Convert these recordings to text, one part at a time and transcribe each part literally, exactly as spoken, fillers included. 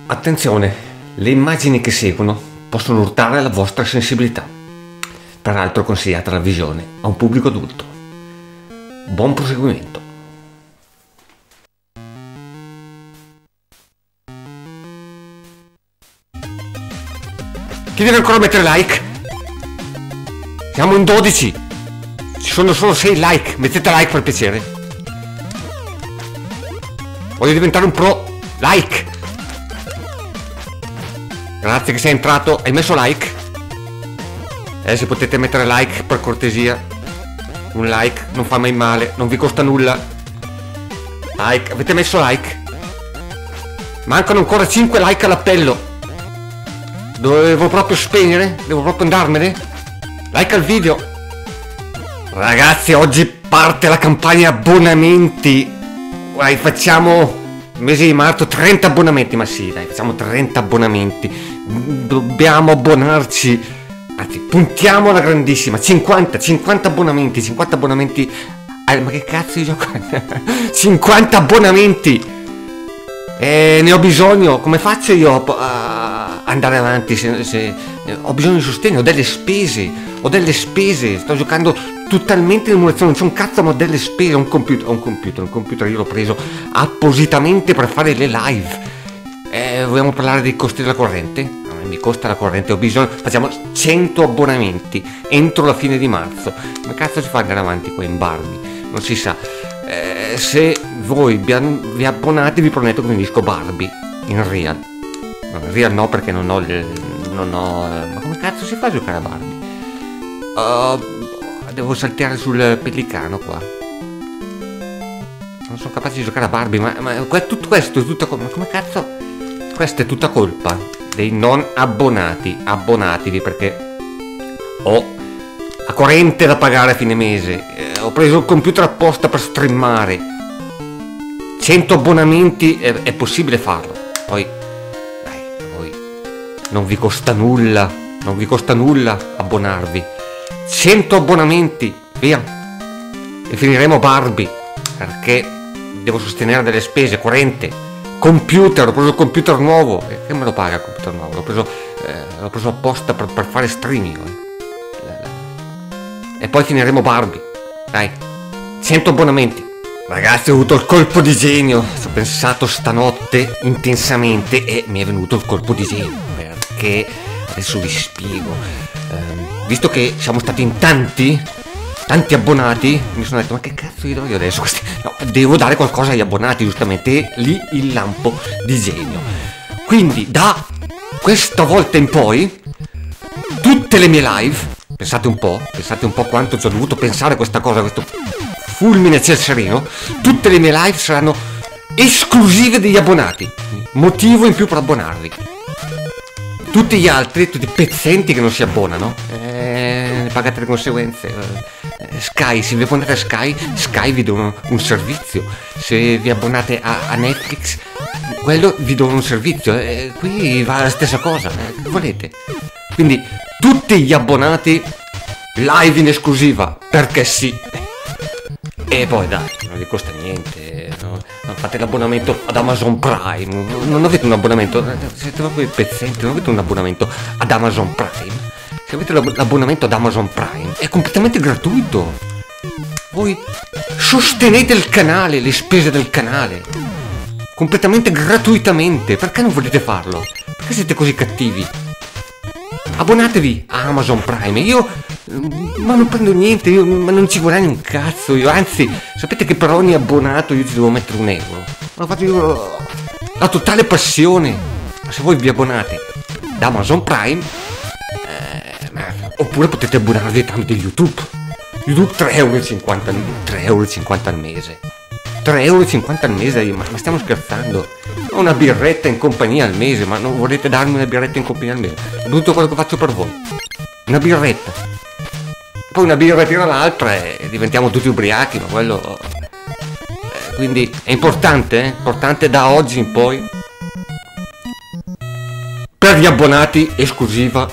Attenzione, le immagini che seguono possono urtare la vostra sensibilità. Peraltro consigliata la visione a un pubblico adulto. Buon proseguimento. Chi deve ancora mettere like? Siamo in dodici. Ci sono solo sei like. Mettete like per piacere. Voglio diventare un pro. Like. Grazie che sei entrato. Hai messo like? Eh, se potete mettere like per cortesia. Un like non fa mai male. Non vi costa nulla. Like. Avete messo like? Mancano ancora cinque like all'appello. Devo proprio spegnere? Devo proprio andarmene? Like al video. Ragazzi, oggi parte la campagna abbonamenti. Dai, facciamo mese di marzo trenta abbonamenti. Ma sì, dai, facciamo trenta abbonamenti. Dobbiamo abbonarci. Anzi, puntiamo alla grandissima. cinquanta, cinquanta abbonamenti. cinquanta abbonamenti. Ah, ma che cazzo di gioco? cinquanta abbonamenti. E ne ho bisogno. Come faccio io a andare avanti se, se ho bisogno di sostegno? Ho delle spese. Ho delle spese. Sto giocando totalmente in emulazione. Non c'è un cazzo, ma ho delle spese. Ho un computer. Ho un computer. Un computer io l'ho preso appositamente per fare le live. Eh, vogliamo parlare dei costi della corrente? No, mi costa la corrente. Ho bisogno. Facciamo cento abbonamenti entro la fine di marzo. Come cazzo si fa andare avanti qua in Barbie? Non si sa. Eh, se voi vi abbonate vi prometto che vi disco Barbie in real. No, in real no, perché non ho il, non ho ma come cazzo si fa a giocare a Barbie? Uh, devo saltare sul pellicano qua. Non sono capace di giocare a Barbie. Ma, ma tutto questo è tutta colpa. Ma come cazzo? Questa è tutta colpa dei non abbonati. Abbonatevi, perché ho la corrente da pagare a fine mese. Eh, ho preso il computer apposta per streamare. cento abbonamenti è, è possibile farlo. Poi dai, poi non vi costa nulla. Non vi costa nulla abbonarvi. cento abbonamenti, via. E finiremo Barbie, perché devo sostenere delle spese. Corrente, computer, ho preso il computer nuovo. E che me lo paga il computer nuovo? L'ho preso, eh, l'ho preso apposta per, per fare streaming. Eh. E poi finiremo Barbie. Dai, cento abbonamenti. Ragazzi, ho avuto il colpo di genio. Ci ho pensato stanotte intensamente e mi è venuto il colpo di genio. Perché adesso vi spiego. Eh, visto che siamo stati in tanti, tanti abbonati, mi sono detto: ma che cazzo gli do io adesso? No, devo dare qualcosa agli abbonati, giustamente. E lì il lampo di genio. Quindi da questa volta in poi tutte le mie live, pensate un po', pensate un po' quanto ci ho dovuto pensare a questa cosa, questo fulmine ciel sereno, tutte le mie live saranno esclusive degli abbonati. Motivo in più per abbonarvi. Tutti gli altri, tutti i pezzenti che non si abbonano, eh, pagate le conseguenze. Eh, Sky, se vi abbonate a Sky, Sky vi do un, un servizio. Se vi abbonate a, a Netflix, quello vi do un servizio. Eh, qui va la stessa cosa, eh, che volete? Quindi tutti gli abbonati live in esclusiva, perché sì. E poi dai, non vi costa niente, no? Fate l'abbonamento ad Amazon Prime. Non avete un abbonamento, siete proprio pezzenti, non avete un abbonamento ad Amazon Prime. Se avete l'abbonamento ad Amazon Prime è completamente gratuito. Voi sostenete il canale, le spese del canale, completamente gratuitamente. Perché non volete farlo? Perché siete così cattivi? Abbonatevi a Amazon Prime. Io ma non prendo niente, io, ma non ci guadagno un cazzo io. Anzi, sapete che per ogni abbonato io ci devo mettere un euro. Lo faccio io, la totale passione. Ma se voi vi abbonate da Amazon Prime, eh, ma, oppure potete abbonarvi tramite YouTube. YouTube tre euro e cinquanta al mese. tre euro e cinquanta al mese, ma, ma stiamo scherzando? Una birretta in compagnia al mese, ma non volete darmi una birretta in compagnia al mese? È tutto quello che faccio per voi. Una birretta. Poi una birra tira l'altra e diventiamo tutti ubriachi, ma quello... Eh, quindi è importante, eh? Importante da oggi in poi. Per gli abbonati, esclusiva.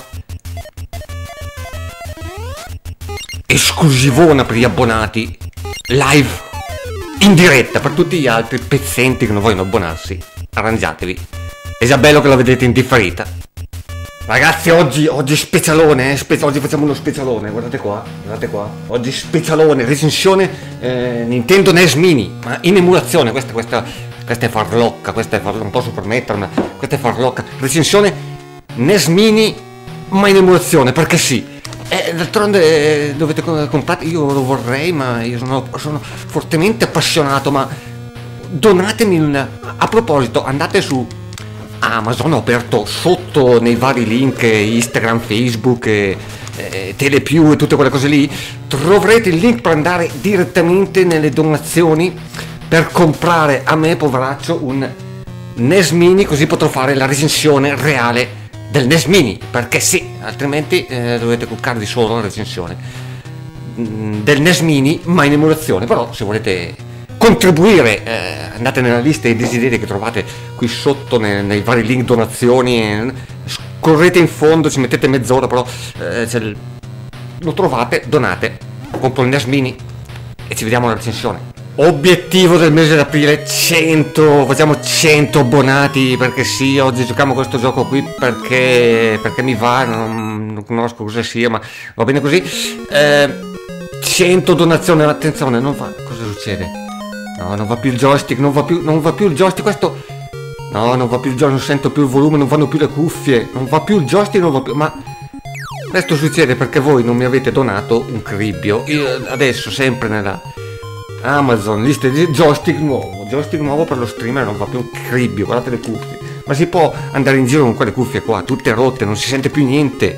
Esclusivona per gli abbonati. Live in diretta. Per tutti gli altri pezzenti che non vogliono abbonarsi, arrangiatevi. è già bello che la vedete in differita. Ragazzi, oggi, oggi specialone, eh? Spe- oggi facciamo uno specialone, guardate qua, guardate qua. Oggi specialone, recensione eh, Nintendo N E S Mini, ma in emulazione, questa, questa, questa è farlocca, questa è farlocca, non posso permettermi, questa è farlocca. Recensione N E S Mini, ma in emulazione, perché sì. Eh, d'altronde eh, dovete comprare, io lo vorrei, ma io sono, sono fortemente appassionato, ma donatemi un... A proposito, andate su Amazon, ho aperto sotto nei vari link Instagram, Facebook, eh, eh, Telepiù e tutte quelle cose lì, troverete il link per andare direttamente nelle donazioni per comprare a me, poveraccio, un N E S Mini, così potrò fare la recensione reale del N E S Mini, perché sì, altrimenti eh, dovete cliccarvi solo la recensione mh, del N E S Mini, ma in emulazione. Però se volete contribuire, eh, andate nella lista dei desideri che trovate qui sotto nei, nei vari link donazioni, eh, scorrete in fondo, ci mettete mezz'ora, però eh, il... lo trovate, donate, compro il N E S Mini e ci vediamo alla recensione. Obiettivo del mese d'aprile, cento, facciamo cento abbonati, perché sì, oggi giochiamo questo gioco qui perché, perché mi va, non, non conosco cosa sia, ma va bene così. eh, cento donazioni, attenzione, non fa, cosa succede? No, non va più il joystick, non va più, non va più il joystick, questo... No, non va più il joystick, non sento più il volume, non vanno più le cuffie, non va più il joystick, non va più... Ma... questo succede perché voi non mi avete donato un cribbio. Io adesso, sempre nella Amazon, lista di joystick nuovo, joystick nuovo per lo streamer, non va più un cribbio, guardate le cuffie. Ma si può andare in giro con quelle cuffie qua, tutte rotte, non si sente più niente.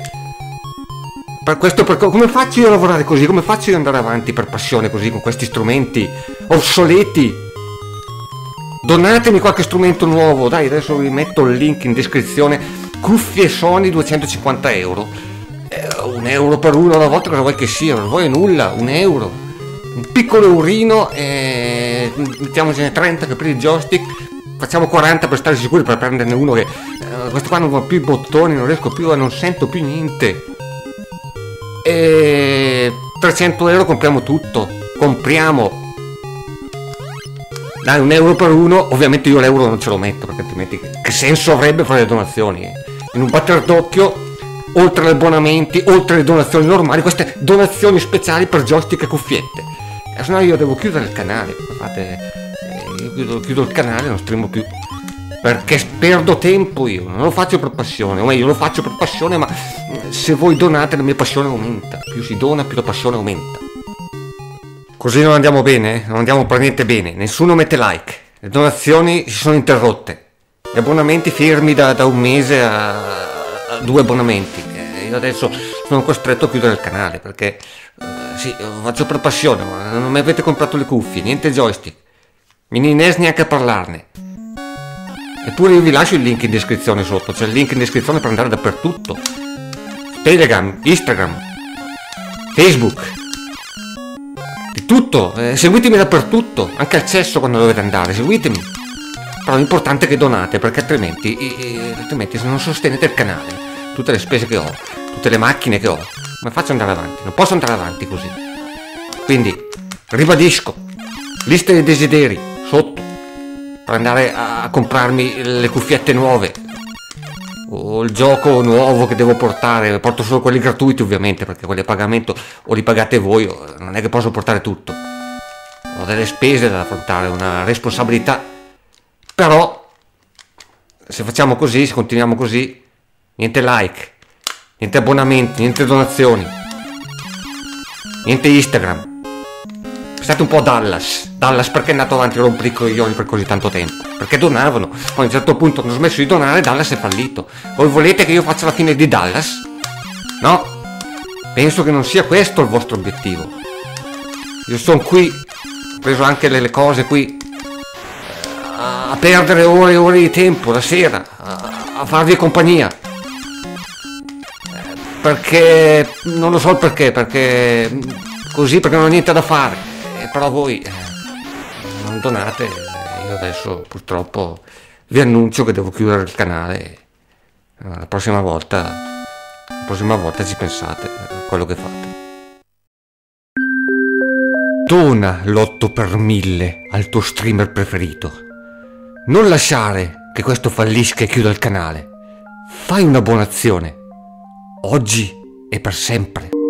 Per questo, per, come faccio io a lavorare così? Come faccio io ad andare avanti per passione così, con questi strumenti obsoleti? Donatemi qualche strumento nuovo, dai, adesso vi metto il link in descrizione. Cuffie Sony duecentocinquanta euro. Eh, un euro per uno alla volta, cosa vuoi che sia? Non vuoi nulla, un euro. Un piccolo eurino, e mettiamocene trenta che per il joystick. Facciamo quaranta per stare sicuri, per prenderne uno che... Eh, questo qua non va più i bottoni, non riesco più, non sento più niente. E trecento euro compriamo tutto, compriamo, dai, un euro per uno. Ovviamente io l'euro non ce lo metto, perché altrimenti che senso avrebbe fare le donazioni? In un batter d'occhio, oltre agli abbonamenti, oltre alle donazioni normali, queste donazioni speciali per joystick e cuffiette, e se no io devo chiudere il canale. Fate, eh, io chiudo, chiudo il canale, non streamo più, perché perdo tempo. Io non lo faccio per passione, o meglio lo faccio per passione, ma se voi donate la mia passione aumenta, più si dona più la passione aumenta. Così non andiamo bene, non andiamo per niente bene, nessuno mette like, le donazioni si sono interrotte, gli abbonamenti fermi da, da un mese a, a due abbonamenti. E io adesso sono costretto a chiudere il canale, perché eh, sì, lo faccio per passione, ma non mi avete comprato le cuffie, niente joystick, mini N E S neanche a parlarne. Eppure io vi lascio il link in descrizione sotto, c'è il link in descrizione per andare dappertutto. Telegram, Instagram, Facebook, di tutto, eh, seguitemi dappertutto, anche al cesso quando dovete andare, seguitemi. Però l'importante è che donate, perché altrimenti, eh, altrimenti se non sostenete il canale, tutte le spese che ho, tutte le macchine che ho, come faccio ad andare avanti? Non posso andare avanti così. Quindi, ribadisco, lista dei desideri, sotto, per andare a comprarmi le cuffiette nuove o il gioco nuovo che devo portare. Porto solo quelli gratuiti, ovviamente, perché quelli a pagamento o li pagate voi, non è che posso portare tutto, ho delle spese da affrontare, una responsabilità. Però se facciamo così, se continuiamo così, niente like, niente abbonamenti, niente donazioni, niente Instagram. Pensate un po' a Dallas. Dallas perché è andato avanti a rompere i coglioni per così tanto tempo? Perché donavano. Poi a un certo punto hanno smesso di donare, Dallas è fallito. Voi volete che io faccia la fine di Dallas? No? Penso che non sia questo il vostro obiettivo. Io sono qui, ho preso anche le cose qui, a perdere ore e ore di tempo la sera, a, a farvi compagnia. Perché, non lo so il perché, perché così, perché non ho niente da fare. Però voi eh, non donate, io adesso purtroppo vi annuncio che devo chiudere il canale. La prossima volta, la prossima volta ci pensate a quello che fate. Dona l'otto per mille al tuo streamer preferito. Non lasciare che questo fallisca e chiuda il canale. Fai una buona azione, oggi e per sempre.